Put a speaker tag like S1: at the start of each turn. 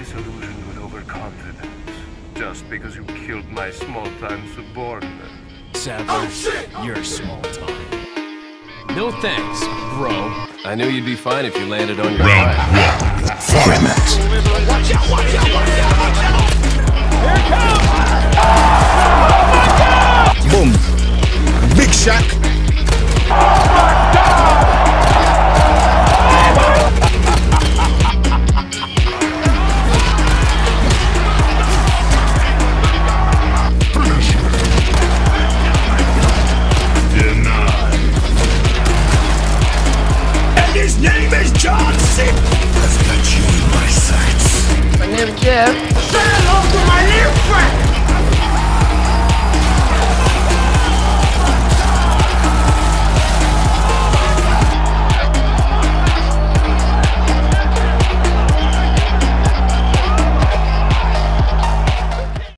S1: disillusioned with overconfidence just because you killed my small-time subordinate.
S2: Sadler, you're small time. No thanks, bro.
S3: I knew you'd be fine if you landed on your
S4: Round
S3: back.
S4: one. Fight!
S5: Watch out, watch out, watch out, watch out!
S2: Here it comes!
S4: Boom! Big Shack!
S5: Denied. And his name is John C.
S4: I've got you in my sights.
S6: My name's Jeff.